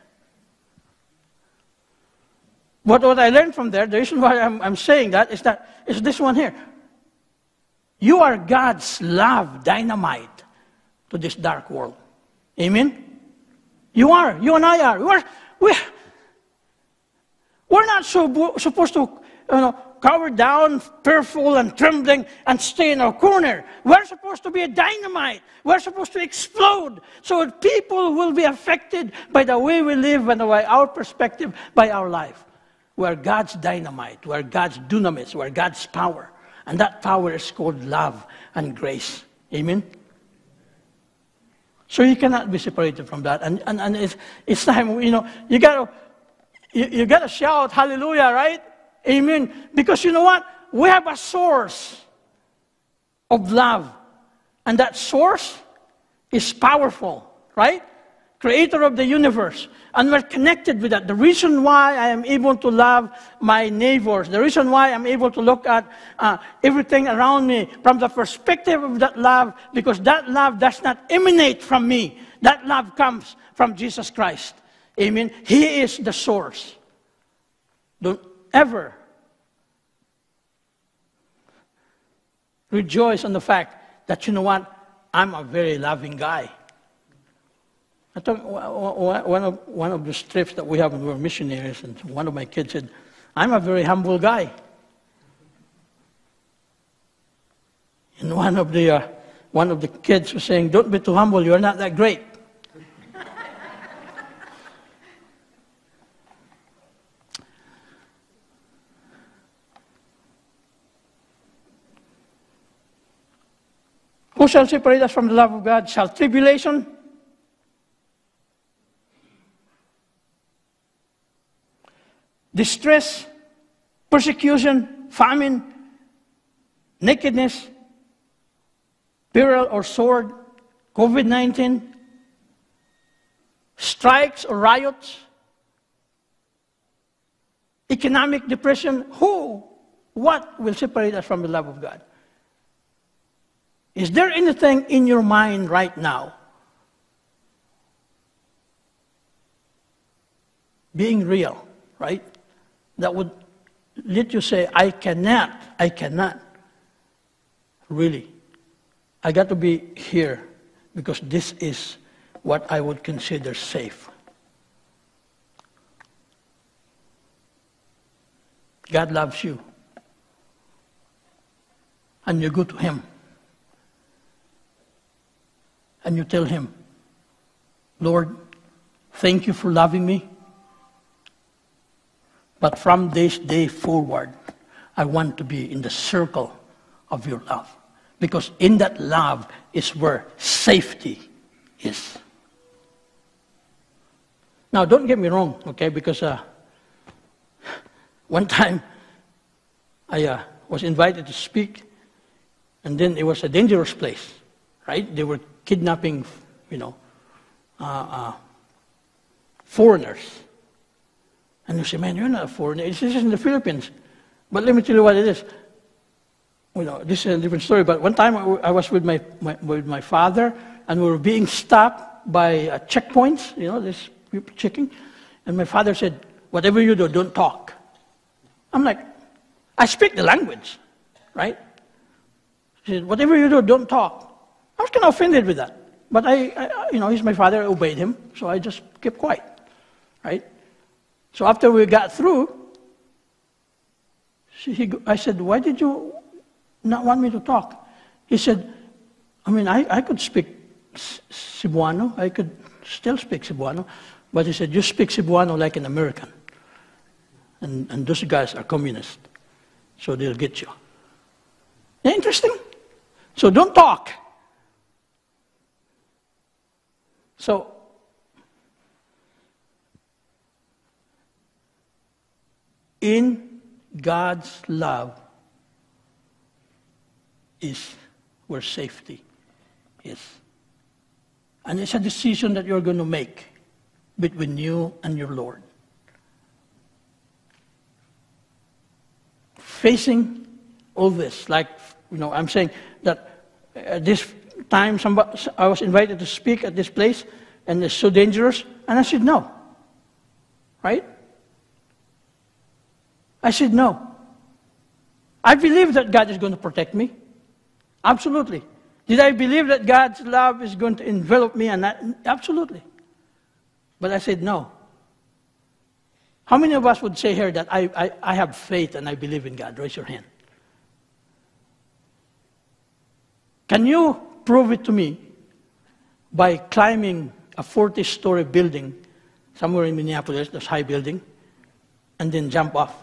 What, what I learned from there, the reason why I'm, I'm saying that is that is this one here. You are God's love dynamite to this dark world. Amen? You are. You and I are. We're, we're, we're not so, supposed to you know, cower down, fearful and trembling and stay in our corner. We're supposed to be a dynamite. We're supposed to explode so that people will be affected by the way we live and by our perspective, by our life. We're God's dynamite, we're God's dunamis, we're God's power. And that power is called love and grace. Amen? So you cannot be separated from that. And, and, and it's, it's time, you know, you gotta, you, you gotta shout hallelujah, right? Amen. Because you know what? We have a source of love. And that source is powerful, right? Creator of the universe. And we're connected with that. The reason why I am able to love my neighbors, the reason why I'm able to look at uh, everything around me from the perspective of that love, because that love does not emanate from me. That love comes from Jesus Christ. Amen. He is the source. Don't ever rejoice on the fact that, you know what, I'm a very loving guy. I thought one of, one of the trips that we have when we were missionaries, and one of my kids said, I'm a very humble guy. And one of the, uh, one of the kids was saying, don't be too humble, you're not that great. Who shall separate us from the love of God? Shall tribulation, distress, persecution, famine, nakedness, peril or sword, COVID nineteen, strikes or riots, economic depression? Who, what will separate us from the love of God? Is there anything in your mind right now being real, right? That would let you say, I cannot, I cannot. Really, I got to be here because this is what I would consider safe. God loves you. And you go to Him. And you tell Him, Lord, thank you for loving me. But from this day forward, I want to be in the circle of your love. Because in that love is where safety is. Now, don't get me wrong, okay? Because uh, one time I uh, was invited to speak, and then it was a dangerous place, right? They were kidnapping, you know, uh, uh, foreigners. And you say, man, you're not a foreigner. This is in the Philippines. But let me tell you what it is. You know, this is a different story. But one time I was with my, my with my father, and we were being stopped by uh, checkpoints. You know, this people checking. And my father said, "Whatever you do, don't talk." I'm like, I speak the language, right? He said, "Whatever you do, don't talk." I was kind of offended with that. But I, I you know, he's my father. I obeyed him, so I just kept quiet, right? So after we got through, So he, I said, why did you not want me to talk? He said, I mean, I, I could speak Cebuano. I could still speak Cebuano. But he said, you speak Cebuano like an American. And, and those guys are communists. So they'll get you. Interesting? So don't talk. So, in God's love is where safety is. And it's a decision that you're going to make between you and your Lord. Facing all this, like, you know, I'm saying that at this time somebody, I was invited to speak at this place, and it's so dangerous, and I said no. Right? I said no. I believe that God is going to protect me. Absolutely. Did I believe that God's love is going to envelop me? And that? Absolutely. But I said no. How many of us would say here that I, I, I have faith and I believe in God? Raise your hand. Can you prove it to me by climbing a forty-story building somewhere in Minneapolis, this high building, and then jump off?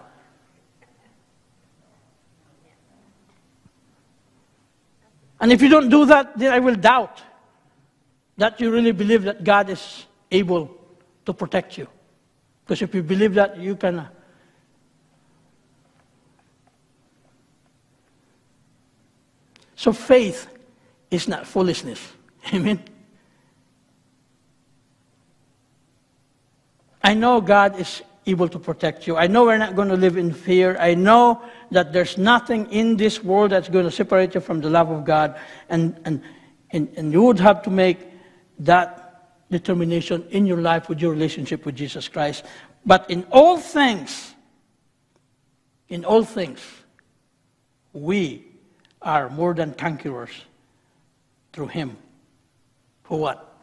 And if you don't do that, then I will doubt that you really believe that God is able to protect you. Because if you believe that, you can... Uh, so faith is not foolishness. Amen? I know God is able to protect you. I know we're not going to live in fear. I know that there's nothing in this world that's going to separate you from the love of God. And, and, and, and you would have to make that determination in your life with your relationship with Jesus Christ. But in all things, in all things, we are more than conquerors through Him. For what?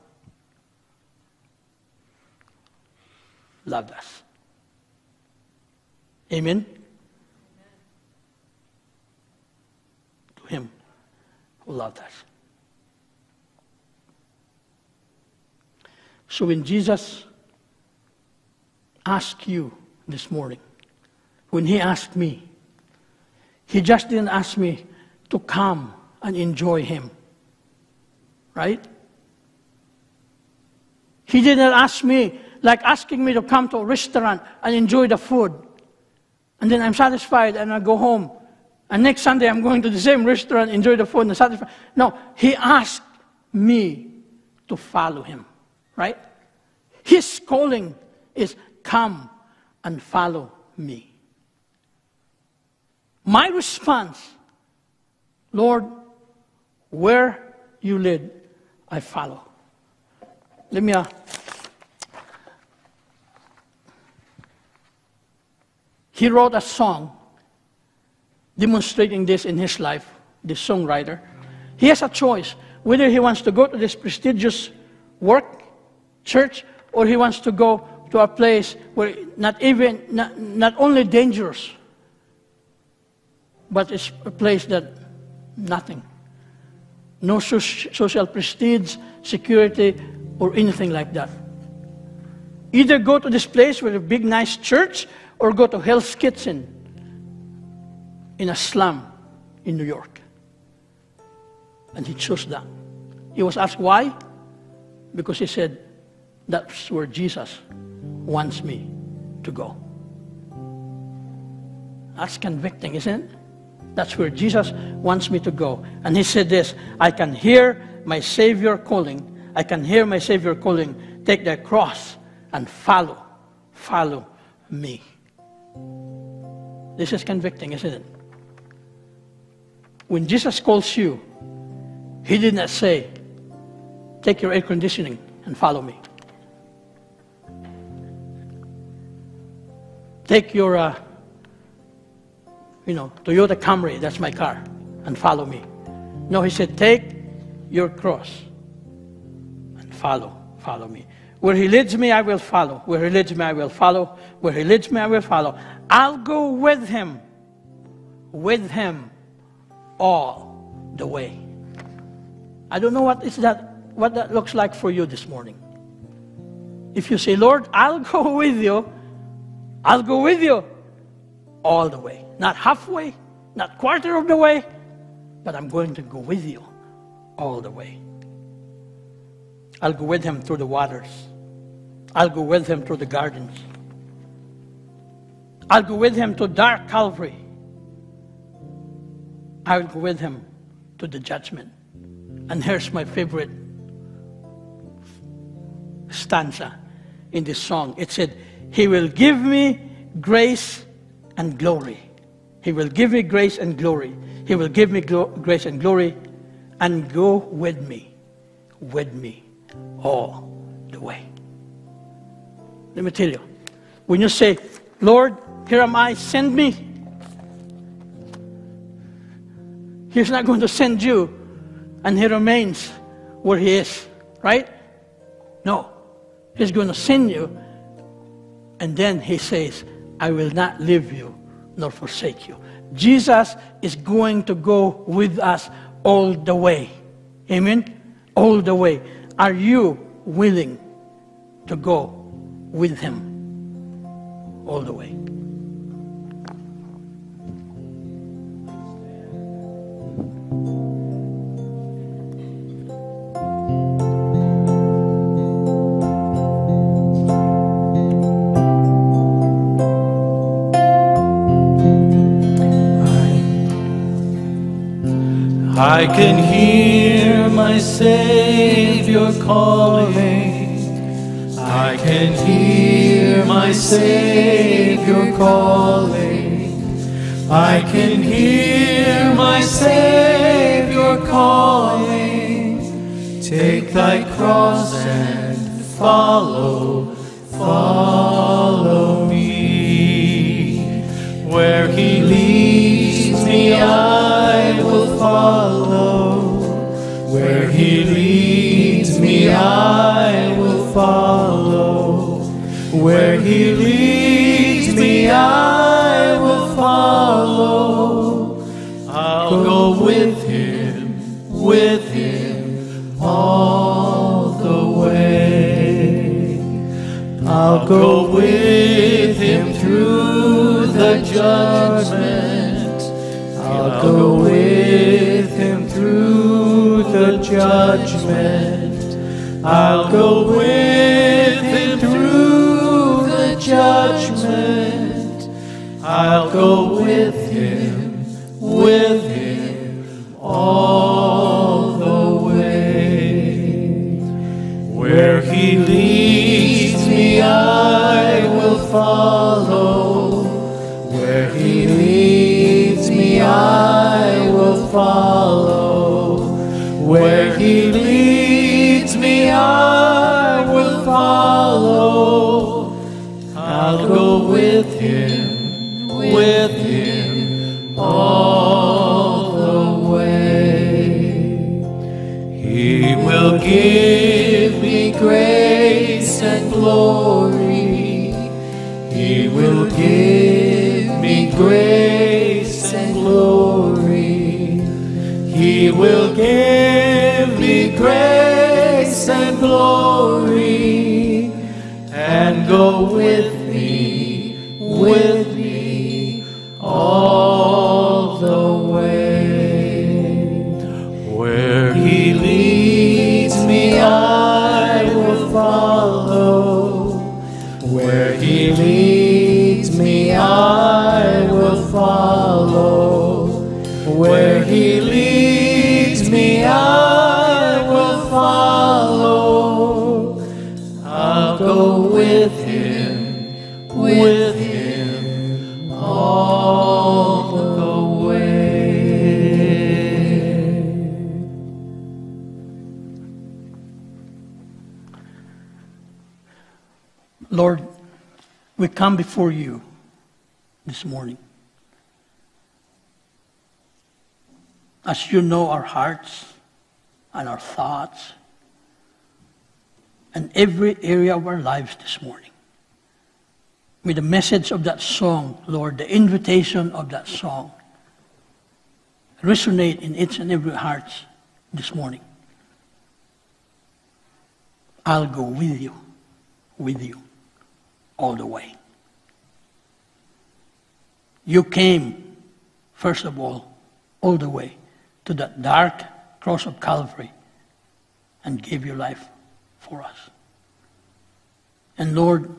Loved us. Amen? To Him who loved us. So when Jesus asked you this morning, when He asked me, He just didn't ask me to come and enjoy Him. Right? He didn't ask me, like asking me to come to a restaurant and enjoy the food. And then I'm satisfied and I go home. And next Sunday I'm going to the same restaurant, enjoy the food and satisfied. No, He asked me to follow Him. Right? His calling is come and follow me. My response, Lord, where you lead, I follow. Let me, uh, he wrote a song demonstrating this in his life, this songwriter. He has a choice whether he wants to go to this prestigious work, church, or he wants to go to a place where not even, not, not only dangerous, but it's a place that nothing. No so- social prestige, security, or anything like that. Either go to this place with a big, nice church, or go to Hell's Kitchen in a slum in New York. And he chose that. He was asked why? Because he said, that's where Jesus wants me to go. That's convicting, isn't it? That's where Jesus wants me to go. And he said this, I can hear my Savior calling. I can hear my Savior calling, take thy cross and follow, follow me. This is convicting, isn't it? When Jesus calls you, He did not say, take your air conditioning and follow me. Take your, uh, you know, Toyota Camry, that's my car, and follow me. No, He said, take your cross and follow, follow me. Where He leads me, I will follow. Where He leads me, I will follow. Where He leads me, I will follow. I'll go with Him with him all the way. I don't know what is that, what that looks like for you this morning. If you say, Lord, I'll go with you, I'll go with you all the way. Not halfway, not quarter of the way, but I'm going to go with you all the way. I'll go with him through the waters. I'll go with him through the gardens. I'll go with him to dark Calvary. I'll go with him to the judgment. And here's my favorite stanza in this song. It said, he will give me grace and glory. He will give me grace and glory. He will give me glo- grace and glory and go with me, with me all the way. Let me tell you, when you say, Lord, here am I, send me, he's not going to send you and he remains where he is, right? No, he's going to send you, and then he says, I will not leave you nor forsake you. Jesus is going to go with us all the way. Amen? All the way. Are you willing to go with him all the way? I can hear my Savior calling. I can hear my Savior calling. I can hear my Savior calling. Take thy cross and follow, follow me. Where he leads me, I will follow. Where he leads me, I will follow. Where he leads me, I will follow. I'll go with him, with him all the way. I'll go with him through the judgment. I'll go with him through the judgment. I'll go with him through the judgment. I'll go with him, with him all the way. Where he leads me, I will follow. Where he leads me, I will follow. Where he leads me, I will follow. I'll go with him, with him all the way. He will give me grace and glory. He will give me grace and glory. He will give me grace and glory, and go with me, with me all the way. Where he leads me, I will follow. Where he leads me, I will follow. Where he leads me, I will follow. I'll go with him, with him all the way. Lord, we come before you this morning. As you know our hearts and our thoughts and every area of our lives this morning. With the message of that song, Lord, the invitation of that song, resonate in each and every heart this morning. I'll go with you, with you, all the way. You came, first of all, all the way to that dark cross of Calvary and gave your life for us. And Lord,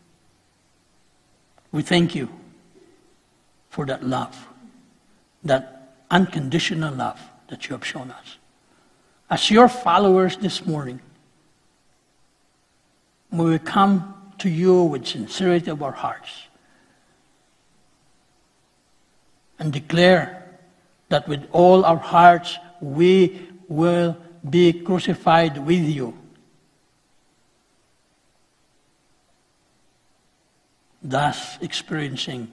we thank you for that love, that unconditional love that you have shown us. As your followers this morning, may we come to you with sincerity of our hearts and declare that with all our hearts we will be crucified with you. Thus experiencing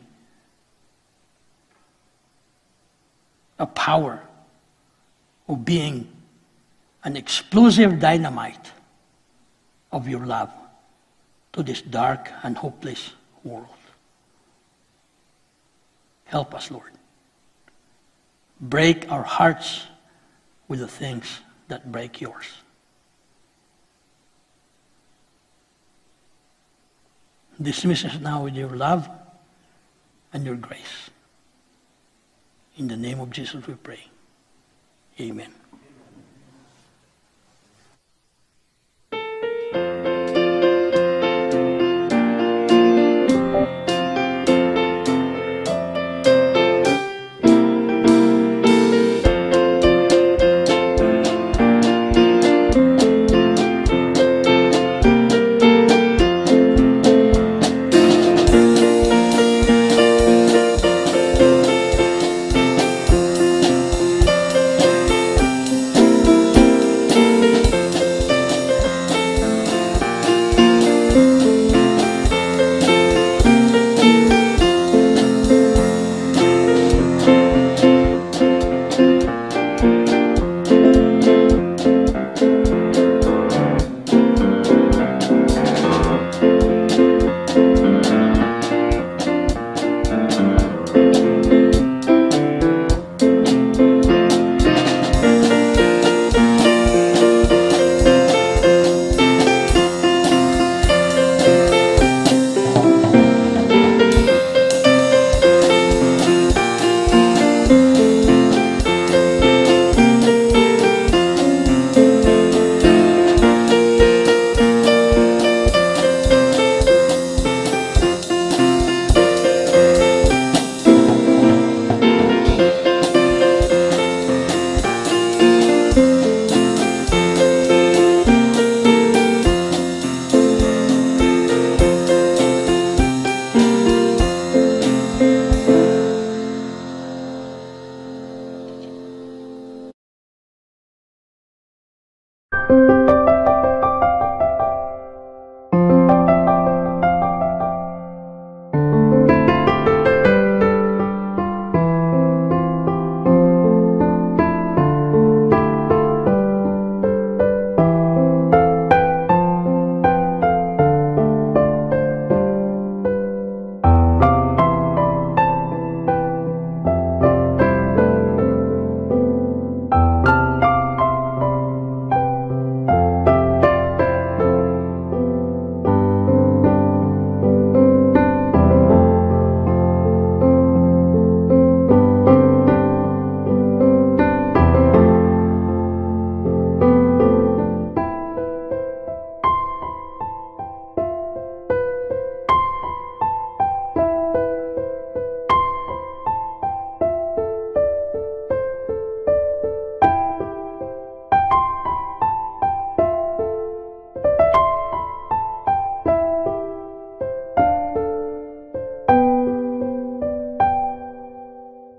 a power of being an explosive dynamite of your love to this dark and hopeless world. Help us, Lord. Break our hearts with the things that break yours. Dismiss us now with your love and your grace. In the name of Jesus we pray. Amen.